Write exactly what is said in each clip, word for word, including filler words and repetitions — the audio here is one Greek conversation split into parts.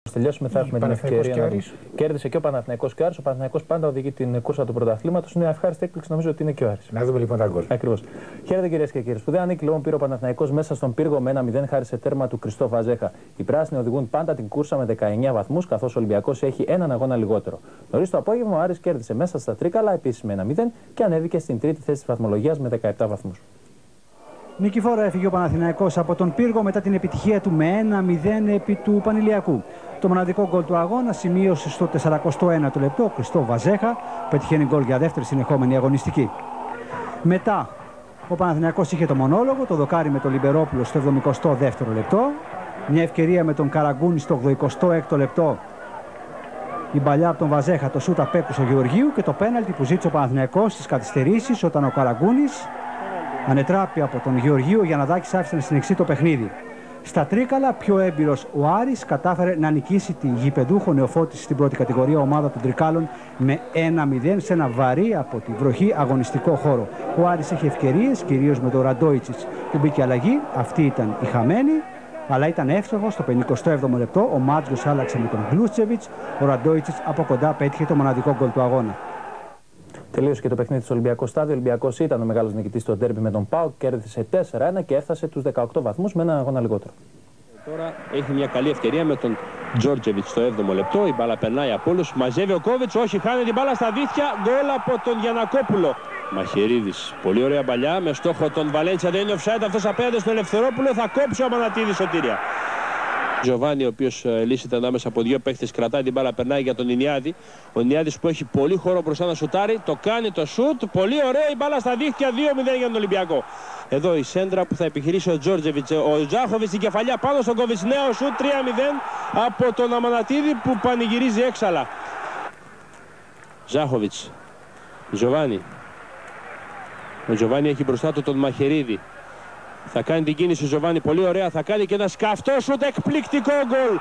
Τελειώσουμε, θα έχουμε την ευκαιρία να δούμε. Κέρδισε και ο Παναθηναϊκός και ο Άρης. Ο Παναθηναϊκός πάντα οδηγεί την κούρσα του πρωταθλήματος. Είναι ευχάριστη έκπληξη, νομίζω ότι είναι και ο Άρης. Να δούμε λοιπόν τα γκολ. Ακριβώς. Χαίρετε κυρίες και κύριοι. Σπουδαία νίκη λοιπόν πήρε ο Παναθηναϊκός μέσα στον πύργο με ένα μηδέν χάρη σε τέρμα του Κριστόφ Βαζέχα. Οι πράσινοι οδηγούν πάντα την κούρσα με δεκαεννέα βαθμούς, καθώς ο Ολυμπιακός έχει έναν αγώνα λιγότερο. Νωρίς το απόγευμα ο Άρης κέρδισε μέσα στα Τρίκαλα επίσης με ένα μηδέν και ανέβηκε στην τρίτη θέση της βαθμολογίας με δεκαεπτά βαθμούς. Νικηφόρα έφυγε ο Παναθηναϊκός από τον πύργο μετά την επιτυχία του με ένα μηδέν επί του Πανηλιακού. Το μοναδικό γκολ του αγώνα σημείωσε στο σαρανταeenο ένατο λεπτό ο Κριστόφ Βαζέχα, πετυχαίνει γκολ για δεύτερη συνεχόμενη αγωνιστική. Μετά ο Παναθηναϊκός είχε το μονόλογο, το δοκάρι με τον Λιμπερόπουλο στο εβδομηκοστό δεύτερο λεπτό. Μια ευκαιρία με τον Καραγκούνη στο ογδοηκοστό έκτο λεπτό. Η μπαλιά από τον Βαζέχα, το σούτ απέκρουσε ο Γεωργίου και το πέναλτι που ζήτησε ο Παναθηναϊκός στις καθυστερήσεις όταν ο Καραγκούνης ανετράπη από τον Γεωργίου για να Γιανναδάκης άφησε να συνεχίσει το παιχνίδι. Στα Τρίκαλα, πιο έμπειρος ο Άρης κατάφερε να νικήσει τη γηπεδούχο νεοφώτιση στην πρώτη κατηγορία ομάδα των Τρικάλων με ένα μηδέν σε ένα βαρύ από τη βροχή αγωνιστικό χώρο. Ο Άρης είχε ευκαιρίες, κυρίως με τον Ραντόιτσιτς που μπήκε αλλαγή, αυτή ήταν η χαμένη, αλλά ήταν εύστοχο στο πενηκοστό έβδομο λεπτό. Ο Μάτζιος άλλαξε με τον Γκλούτσεβιτς, ο Ραντόιτσιτς από κοντά πέτυχε το μοναδικό γκολ του αγώνα. Τελείωσε και το παιχνίδι στο Ολυμπιακό Στάδιο. Ο Ολυμπιακός ήταν ο μεγάλος νικητής στο ντέρμπι με τον ΠΑΟΚ, κέρδισε τέσσερα ένα και έφτασε τους δεκαοκτώ βαθμούς με ένα αγώνα λιγότερο. Τώρα έχει μια καλή ευκαιρία με τον Τζόρτζεβιτς στο έβδομο λεπτό. Η μπάλα περνάει από όλους. Μαζεύει ο Κόβιτς, όχι, χάνει την μπάλα στα δίχτυα. Γκολ από τον Γιαννακόπουλο. Μαχαιρίδης, πολύ ωραία παλιά με στόχο τον Βαλέντσια. Δεν είναι offside αυτός απέναντι στον Ελευθερόπουλο. Θα κόψει ο Αμανατίδης σωτήρια. Τζοβάνι, ο οποίος λύσεται ανάμεσα από δύο παίχτες, κρατάει την μπάλα, περνάει για τον Ινιάδη. Ο Ινιάδης που έχει πολύ χώρο μπροστά να σουτάρει, το κάνει το σουτ. Πολύ ωραία η μπάλα στα δίχτυα, δύο μηδέν για τον Ολυμπιακό. Εδώ η σέντρα που θα επιχειρήσει ο Τζόρτζεβιτς. Ο Τζάχοβιτς στην κεφαλιά πάνω στον Κόβιτς. Νέο σουτ, τρία μηδέν από τον Αμανατίδη που πανηγυρίζει έξαλα. Τζάχοβιτς. Τζοβάνι. Ο Τζοβάνι έχει μπροστά του τον Μαχαιρίδη. Θα κάνει την κίνηση ο Τζοβάνι πολύ ωραία. Θα κάνει και ένα σκαφτό σουτ, εκπληκτικό γκολ.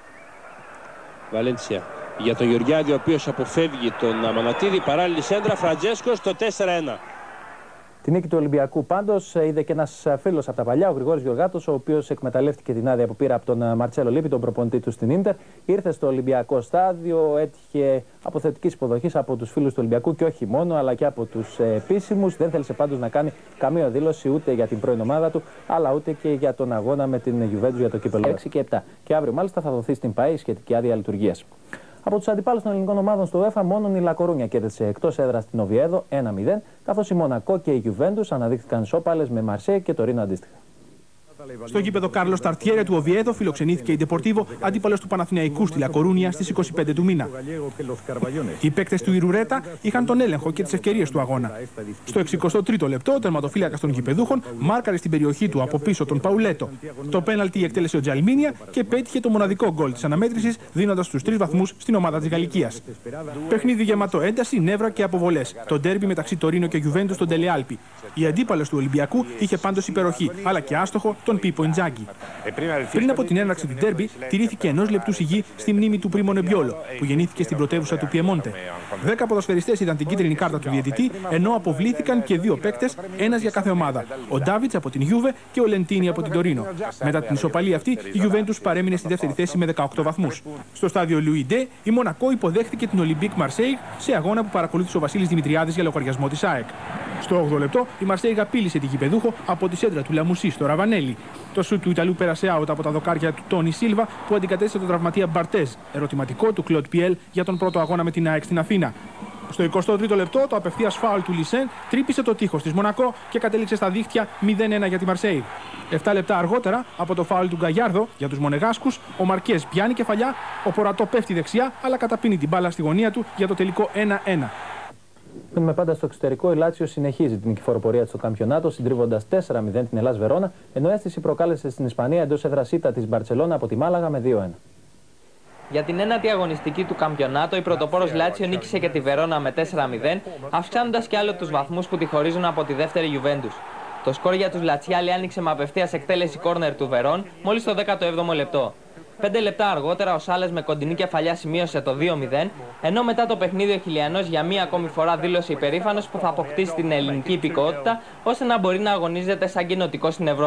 Βαλέντσια για τον Γεωργιάδη, ο οποίος αποφεύγει τον Αμανατίδη. Παράλληλη σέντρα, Φραντζέσκος το τέσσερα ένα. Την νίκη του Ολυμπιακού πάντως είδε και ένας φίλος από τα παλιά, ο Γρηγόρης Γεωργάτος, ο οποίος εκμεταλλεύτηκε την άδεια που πήρε από τον Μαρτσέλο Λίπη, τον προπονητή του στην Ίντερ. Ήρθε στο Ολυμπιακό Στάδιο, έτυχε αποθετικής υποδοχής από τους φίλους του Ολυμπιακού και όχι μόνο, αλλά και από τους επίσημους. Δεν θέλησε πάντως να κάνει καμία δήλωση ούτε για την πρώην ομάδα του, αλλά ούτε και για τον αγώνα με την Γιουβέντους για το κύπελλο έξι και επτά. Και αύριο μάλιστα θα δοθεί στην ΠΑΕ σχετική άδεια λειτουργίας. Από τους αντιπάλους των ελληνικών ομάδων στο UEFA, μόνο η Λακορούνια κέρδισε εκτός έδρας στην Οβιέδο ένα μηδέν, καθώς η Μονακό και η Γιουβέντους αναδείχθηκαν ισόπαλες με Μαρσέη και το Ρήνο αντίστοιχα. Στο γήπεδο Κάρλος Ταρτιέρε του Οβιέδο φιλοξενήθηκε η Ντεπορτίβο, αντίπαλος του Παναθηναϊκού στη Λακορούνια στις είκοσι πέντε του μήνα. Οι παίκτες του Ιρουρέτα είχαν τον έλεγχο και τις ευκαιρίες του αγώνα. Στο εξηκοστό τρίτο λεπτό, ο τερματοφύλακας των γηπεδούχων μάρκαρε στην περιοχή του από πίσω τον Παουλέτο. Το πέναλτι εκτέλεσε ο Τζαλμίνια και πέτυχε το μοναδικό γκολ της αναμέτρησης, δίνοντας τους τρεις βαθμούς στην ομάδα της Γαλλικίας. Παιχνίδι γεμάτο ένταση, νεύρα και αποβολές. Το ντέρμπι μεταξύ Τωρίνο και Γιουβέντους στον Τελεάλπι. Η αντίπαλος του Ολυμπιακού είχε πάντως υπεροχή, αλλά και άστοχο τον Πίπο Ιντζάγκη. Πριν από την έναρξη του ντέρμπι, τηρήθηκε ενός λεπτού σιγή στη μνήμη του Πρίμο Νεμπιόλο, που γεννήθηκε στην πρωτεύουσα του Πιεμόντε. Δέκα ποδοσφαιριστές ήταν την κίτρινη κάρτα του διαιτητή, ενώ αποβλήθηκαν και δύο παίκτες, ένας για κάθε ομάδα. Ο Ντάβιτς από την Γιούβε και ο Λεντίνι από την Τωρίνο. Μετά την ισοπαλία αυτή, η Γιουβέντους παρέμεινε στη δεύτερη θέση με δεκαοκτώ βαθμούς. Στο στάδιο Λουιντέ, η Μονακό υποδέχθηκε την Ολυμπίκ Μαρσέιγ σε αγώνα που παρακολούθησε ο Βασίλης Δημητριάδης για λογαριασμό της ΑΕΚ. Στο όγδοο λεπτό, η Μαρσέιγ απείλησε τη γηπεδούχο από τη σέντρα του Λαμουσί στο Ραβανέλι. Το σουτ του Ιταλού πέρασε out από τα δοκάρια του Τόνι Σίλβα που αντικατέστησε τον τραυματία Μπαρτέζ. Ερωτηματικό του Κλοντ Πιέλ για τον πρώτο αγώνα με την ΑΕΚ στην Αθήνα. Στο εικοστό τρίτο λεπτό, το απευθείας φάουλ του Λισέν τρύπησε το τείχος της Μονακό και κατέληξε στα δίχτυα μηδέν ένα για τη Μαρσέιγ. Επτά λεπτά αργότερα, από το φάουλ του Γκαγιάρδο για τους Μονεγάσκους, ο Μαρκές πιάνει κεφαλιά, ο Πορατό πέφτει δεξιά, αλλά καταπίνει την μπάλα στη γωνία του για το τελικό ένα ένα. Μείνουμε πάντα στο εξωτερικό. Η Λάτσιο συνεχίζει την νικηφοροπορία της στο καμπιονάτο, συντρίβοντας τέσσερα μηδέν την Ελλάς Βερόνα, ενώ αίσθηση προκάλεσε στην Ισπανία εντός έδρας ήττα της Μπαρτσελώνα από τη Μάλαγα με δύο ένα. Για την ένατη αγωνιστική του καμπιονάτο, η πρωτοπόρος Λάτσιο νίκησε και τη Βερόνα με τέσσερα μηδέν, αυξάνοντας κι άλλο τους βαθμούς που τη χωρίζουν από τη δεύτερη Γιουβέντους. Το σκορ για τους Λατσιάλοι άνοιξε με απευθείας εκτέλεση κόρνερ του Βερόν μόλις το δέκατο έβδομο λεπτό. Πέντε λεπτά αργότερα ο Σάλες με κοντινή κεφαλιά σημείωσε το δύο μηδέν, ενώ μετά το παιχνίδι ο Χιλιανός για μία ακόμη φορά δήλωσε υπερήφανος που θα αποκτήσει την ελληνική υπηκότητα ώστε να μπορεί να αγωνίζεται σαν κοινοτικό στην Ευρώπη.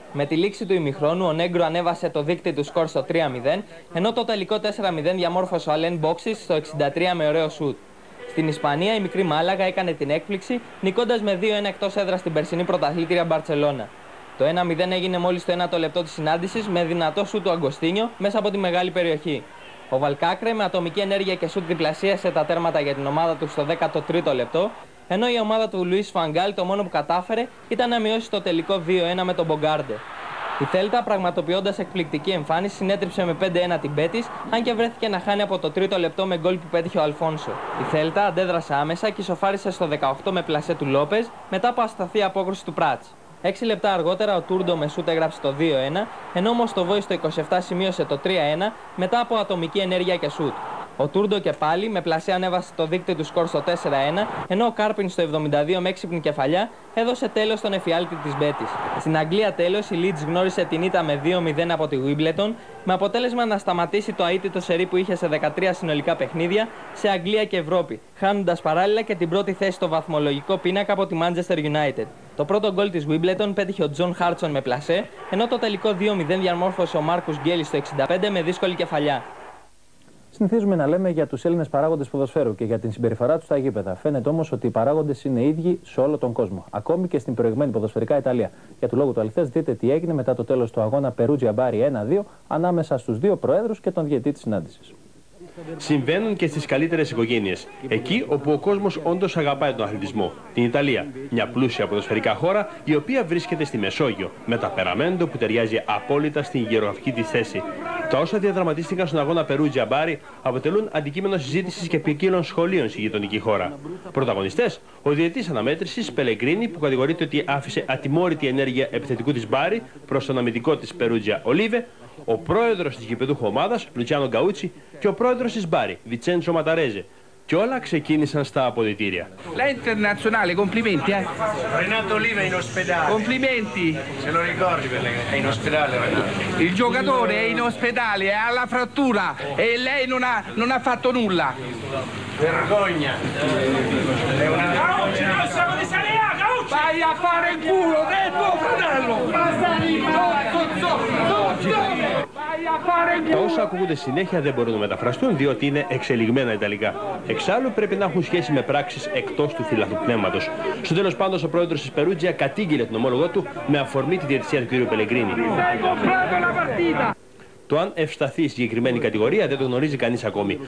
Με τη λήξη του ημιχρόνου, ο Νέγκρο ανέβασε το δείκτη του σκορ στο τρία μηδέν, ενώ το τελικό τέσσερα μηδέν διαμόρφωσε ο Αλέν Μπόξης στο εξήντα τρία με ωραίο σουτ. Στην Ισπανία, η μικρή Μάλαγα έκανε την έκπληξη, νικώντας με δύο ένα εκτός έδρας την περσινή πρωταθλήτρια Μπαρτσελώνα. Το ένα μηδέν έγινε μόλις στο ένατο λεπτό της συνάντησης με δυνατό σουτ του Αγκοστίνιο μέσα από τη μεγάλη περιοχή. Ο Βαλκάκρε με ατομική ενέργεια και σουτ διπλασίασε τα τέρματα για την ομάδα του στο δέκατο τρίτο λεπτό, ενώ η ομάδα του Λουίς Φανγκάλ το μόνο που κατάφερε ήταν να μειώσει το τελικό δύο ένα με τον Μπογκάρντε. Η Θέλτα, πραγματοποιώντας εκπληκτική εμφάνιση, συνέτριψε με πέντε ένα την Μπέτις, αν και βρέθηκε να χάνει από το τρίτο λεπτό με γκολ που πέτυχε ο Αλφόνσο. Η Θέλτα αντέδρασε άμεσα και ισοφάρισε στο δεκαοκτώ με πλασέ του Λόπεζ μετά από ασταθή απόκρουση του Πράτς. Έξι λεπτά αργότερα ο Τούρντο με σούτ έγραψε το δύο ένα, ενώ ο Μοστοβόης στο είκοσι επτά σημείωσε το τρία ένα μετά από ατομική ενέργεια και σούτ. Ο Τούρντο και πάλι με πλασέ ανέβασε το δείκτη του σκορ στο τέσσερα ένα, ενώ ο Κάρπιν στο εβδομήντα δύο με έξυπνη κεφαλιά έδωσε τέλος στον εφιάλτη της Μπέτις. Στην Αγγλία τέλος η Leeds γνώρισε την ήττα με δύο μηδέν από τη Wimbledon, με αποτέλεσμα να σταματήσει το αίτητο σερί που είχε σε δεκατρία συνολικά παιχνίδια σε Αγγλία και Ευρώπη, χάνοντας παράλληλα και την πρώτη θέση στο βαθμολογικό πίνακα από τη Manchester United. Το πρώτο γκολ της Wimbledon πέτυχε ο Τζον Χάρτσον με πλασέ, ενώ το τελικό δύο μηδέν διαμόρφωσε ο Μάρκους Γκέλη στο εξήντα πέντε με δύσκολη κεφαλιά. Συνηθίζουμε να λέμε για τους Έλληνες παράγοντες ποδοσφαίρου και για την συμπεριφορά τους στα γήπεδα. Φαίνεται όμως ότι οι παράγοντες είναι ίδιοι σε όλο τον κόσμο. Ακόμη και στην προηγμένη ποδοσφαιρικά Ιταλία. Για του λόγου του αληθές, δείτε τι έγινε μετά το τέλος του αγώνα Περούτζια Μπάρι ένα δύο ανάμεσα στους δύο προέδρους και τον διαιτητή της συνάντησης. Συμβαίνουν και στις καλύτερες οικογένειες. Εκεί όπου ο κόσμος όντως αγαπάει τον αθλητισμό. Την Ιταλία. Μια πλούσια ποδοσφαιρικά χώρα η οποία βρίσκεται στη Μεσόγειο. Με ταπεραμέντο που ταιριάζει απόλυτα στην γεωγραφική της θέση. Τα όσα διαδραματίστηκαν στον αγώνα Περούτζια Μπάρι αποτελούν αντικείμενο συζήτησης και ποικίλων σχολείων στη γειτονική χώρα. Πρωταγωνιστές, ο διαιτητής αναμέτρησης Πελεγκρίνη που κατηγορείται ότι άφησε ατιμόρυτη ενέργεια επιθετικού της Μπάρι προς τον αμυντικό της Περούτζια Ολίβε, ο πρόεδρος της γηπεδούχου ομάδας Λουτσιάνο Γκαούτσι και ο πρόεδρος της Μπάρι Βιτσέντσο Ματαρέζε. Και όλα ξεκίνησαν στα αποδυτήρια. La internazionale, complimenti eh. Renato Oliva in ospedale. Complimenti. Se lo ricordi perché è in ospedale Renato. Il giocatore è in ospedale, ha la frattura e lei non ha, non ha fatto nulla. Vergogna. È una vergogna. Vai a fare il culo del tuo fratello. Τα όσα ακούγονται συνέχεια δεν μπορούν να μεταφραστούν διότι είναι εξελιγμένα ιταλικά. Εξάλλου πρέπει να έχουν σχέση με πράξεις εκτός του φυλαχτού πνεύματος. Στο τέλος πάντως ο πρόεδρος της Περούτζια κατήγγειλε τον ομόλογό του με αφορμή τη διαιτησία του κ. Πελεγκρίνη. Το αν ευσταθεί η συγκεκριμένη κατηγορία δεν το γνωρίζει κανείς ακόμη.